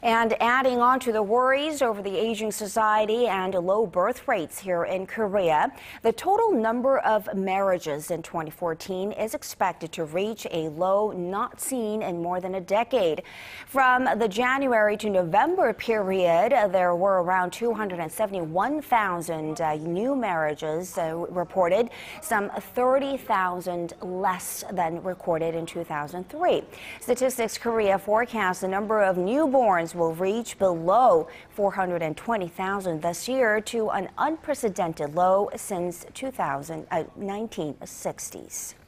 And adding on to the worries over the aging society and low birth rates here in Korea, the total number of marriages in 2014 is expected to reach a low not seen in more than a decade. From the January to November period, there were around 271,000 new marriages reported, some 30,000 less than recorded in 2003. Statistics Korea forecasts the number of newborns will reach below 420,000 this year, to an unprecedented low since 1960s.